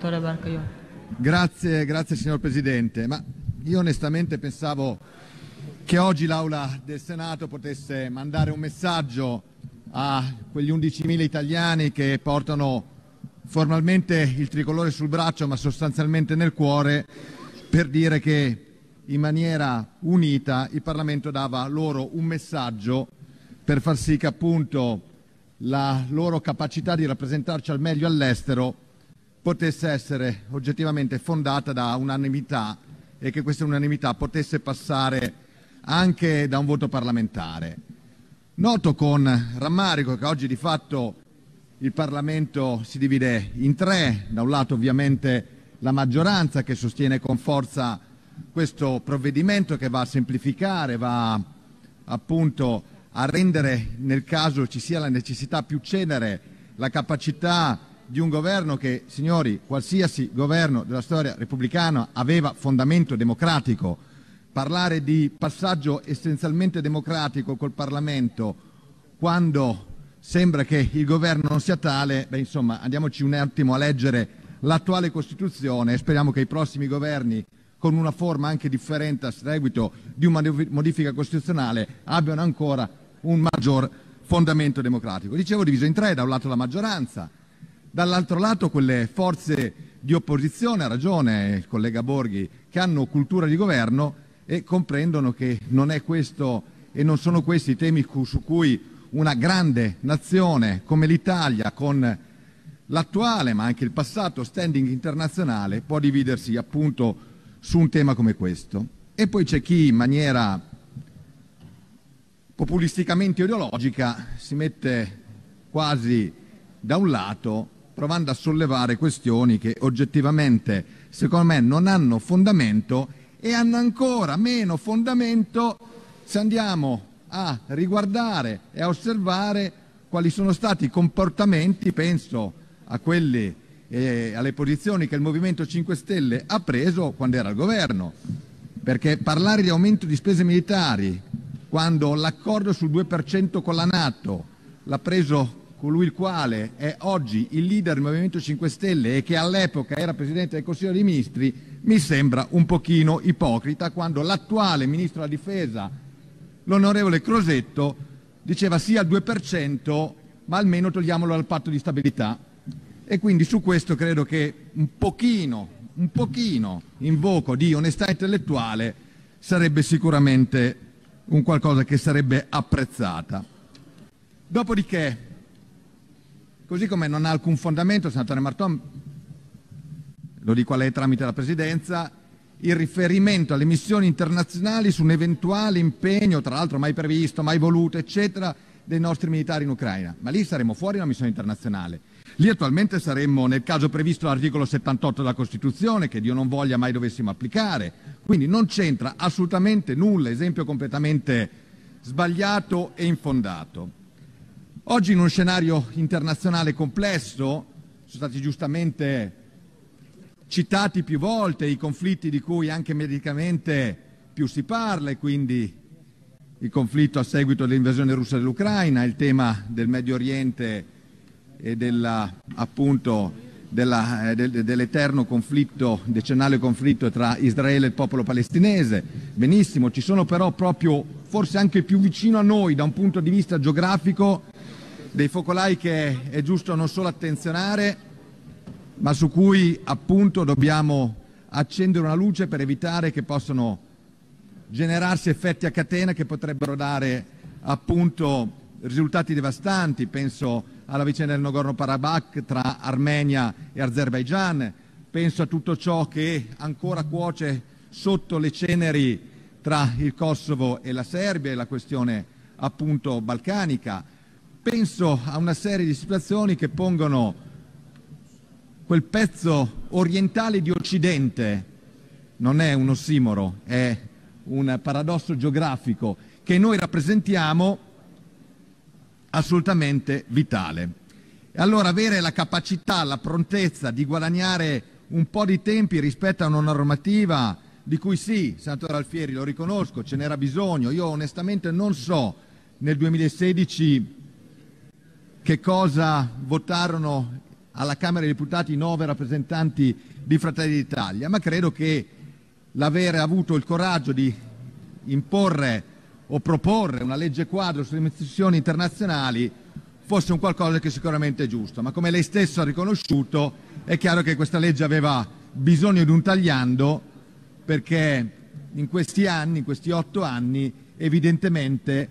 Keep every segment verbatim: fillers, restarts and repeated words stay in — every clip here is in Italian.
senatore Barcaiuolo. Grazie, grazie signor Presidente. Ma io onestamente pensavo che oggi l'Aula del Senato potesse mandare un messaggio a quegli undicimila italiani che portano formalmente il tricolore sul braccio ma sostanzialmente nel cuore, per dire che in maniera unita il Parlamento dava loro un messaggio per far sì che appunto la loro capacità di rappresentarci al meglio all'estero potesse essere oggettivamente fondata da unanimità e che questa unanimità potesse passare anche da un voto parlamentare. Noto con rammarico che oggi di fatto il Parlamento si divide in tre: da un lato ovviamente la maggioranza che sostiene con forza questo provvedimento che va a semplificare, va appunto a rendere, nel caso ci sia la necessità più celere, la capacità di un governo che, signori, qualsiasi governo della storia repubblicana aveva fondamento democratico. Parlare di passaggio essenzialmente democratico col Parlamento quando sembra che il governo non sia tale, beh, insomma, andiamoci un attimo a leggere l'attuale Costituzione e speriamo che i prossimi governi, con una forma anche differente a seguito di una modifica costituzionale, abbiano ancora un maggior fondamento democratico. Dicevo diviso in tre: da un lato la maggioranza, dall'altro lato quelle forze di opposizione, ha ragione il collega Borghi, che hanno cultura di governo e comprendono che non è questo e non sono questi i temi su cui una grande nazione come l'Italia, con l'attuale ma anche il passato standing internazionale, può dividersi appunto su un tema come questo. E poi c'è chi in maniera populisticamente ideologica si mette quasi da un lato, provando a sollevare questioni che oggettivamente secondo me non hanno fondamento e hanno ancora meno fondamento se andiamo a riguardare e a osservare quali sono stati i comportamenti, penso a quelli e alle posizioni che il Movimento cinque Stelle ha preso quando era al governo, perché parlare di aumento di spese militari quando l'accordo sul due per cento con la NATO l'ha preso colui il quale è oggi il leader del Movimento cinque Stelle e che all'epoca era Presidente del Consiglio dei Ministri, mi sembra un pochino ipocrita, quando l'attuale Ministro della Difesa, l'onorevole Crosetto, diceva sì al due per cento ma almeno togliamolo dal patto di stabilità. E quindi su questo credo che un pochino, un pochino invoco di onestà intellettuale sarebbe sicuramente un qualcosa che sarebbe apprezzata. Dopodiché, così come non ha alcun fondamento, senatore Marton, lo dico a lei tramite la Presidenza, il riferimento alle missioni internazionali su un eventuale impegno, tra l'altro mai previsto, mai voluto, eccetera, dei nostri militari in Ucraina. Ma lì saremmo fuori da una missione internazionale. Lì attualmente saremmo nel caso previsto dall'articolo settantotto della Costituzione, che Dio non voglia mai dovessimo applicare. Quindi non c'entra assolutamente nulla, esempio completamente sbagliato e infondato. Oggi in uno scenario internazionale complesso, sono stati giustamente citati più volte i conflitti di cui anche medicamente più si parla, e quindi il conflitto a seguito dell'invasione russa dell'Ucraina, il tema del Medio Oriente e della, appunto della, eh, del, dell'eterno conflitto, decennale conflitto tra Israele e il popolo palestinese. Benissimo, ci sono però proprio, forse anche più vicino a noi da un punto di vista geografico, dei focolai che è giusto non solo attenzionare, ma su cui appunto dobbiamo accendere una luce per evitare che possano generarsi effetti a catena che potrebbero dare appunto risultati devastanti. Penso alla vicenda del Nagorno-Karabakh tra Armenia e Azerbaigian, penso a tutto ciò che ancora cuoce sotto le ceneri tra il Kosovo e la Serbia e la questione appunto balcanica. Penso a una serie di situazioni che pongono quel pezzo orientale di Occidente, non è un ossimoro, è un paradosso geografico, che noi rappresentiamo, assolutamente vitale. E allora avere la capacità, la prontezza di guadagnare un po' di tempi rispetto a una normativa di cui sì, senatore Alfieri, lo riconosco, ce n'era bisogno. Io onestamente non so nel duemilasedici che cosa votarono alla Camera dei Deputati nove rappresentanti di Fratelli d'Italia, ma credo che l'avere avuto il coraggio di imporre o proporre una legge quadro sulle missioni internazionali fosse un qualcosa che sicuramente è giusto. Ma come lei stesso ha riconosciuto, è chiaro che questa legge aveva bisogno di un tagliando, perché in questi anni, in questi otto anni, evidentemente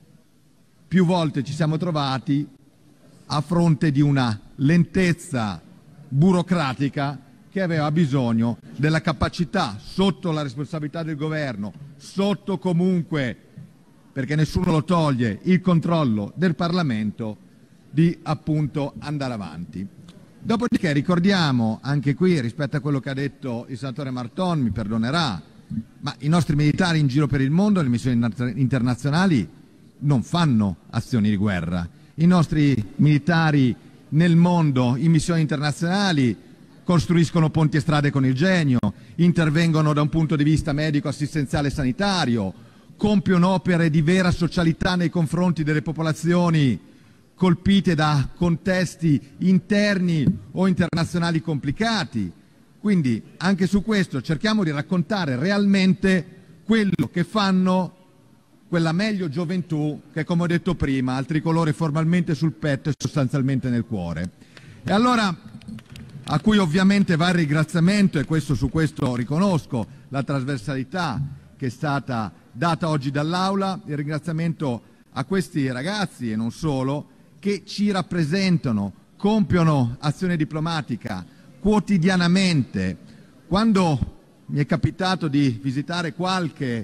più volte ci siamo trovati a fronte di una lentezza burocratica che aveva bisogno della capacità, sotto la responsabilità del governo, sotto comunque, perché nessuno lo toglie, il controllo del Parlamento, di appunto andare avanti. Dopodiché ricordiamo anche qui, rispetto a quello che ha detto il senatore Marton, mi perdonerà, ma i nostri militari in giro per il mondo, nelle missioni internazionali, non fanno azioni di guerra. I nostri militari nel mondo, in missioni internazionali, costruiscono ponti e strade con il genio, intervengono da un punto di vista medico, assistenziale e sanitario, compiono opere di vera socialità nei confronti delle popolazioni colpite da contesti interni o internazionali complicati. Quindi anche su questo cerchiamo di raccontare realmente quello che fanno quella meglio gioventù che, come ho detto prima, ha il tricolore formalmente sul petto e sostanzialmente nel cuore. E allora, a cui ovviamente va il ringraziamento, e questo, su questo riconosco la trasversalità che è stata data oggi dall'Aula, il ringraziamento a questi ragazzi e non solo, che ci rappresentano, compiono azione diplomatica quotidianamente. Quando mi è capitato di visitare qualche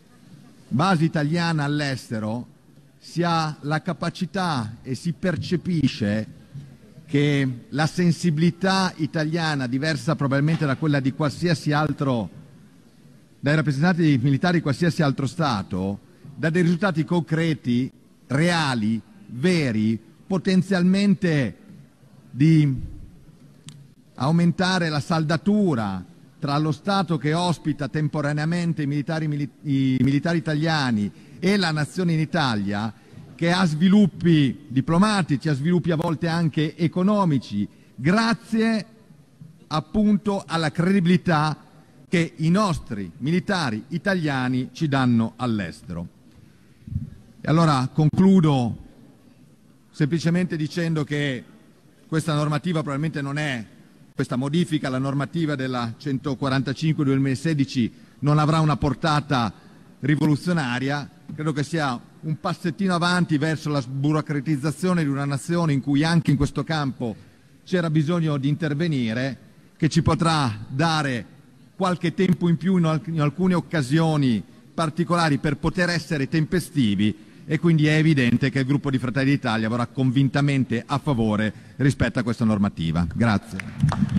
base italiana all'estero, si ha la capacità e si percepisce che la sensibilità italiana, diversa probabilmente da quella di qualsiasi altro, dai rappresentanti militari di qualsiasi altro Stato, dà dei risultati concreti, reali, veri, potenzialmente di aumentare la saldatura tra lo Stato che ospita temporaneamente i militari, i militari italiani e la nazione in Italia, che ha sviluppi diplomatici, ha sviluppi a volte anche economici, grazie appunto alla credibilità che i nostri militari italiani ci danno all'estero. E allora concludo semplicemente dicendo che questa normativa probabilmente non è, questa modifica alla normativa della centoquarantacinque duemilasedici non avrà una portata rivoluzionaria, credo che sia un passettino avanti verso la sburocratizzazione di una nazione in cui anche in questo campo c'era bisogno di intervenire, che ci potrà dare qualche tempo in più in alcune occasioni particolari per poter essere tempestivi, e quindi è evidente che il gruppo di Fratelli d'Italia vorrà convintamente a favore rispetto a questa normativa. Grazie.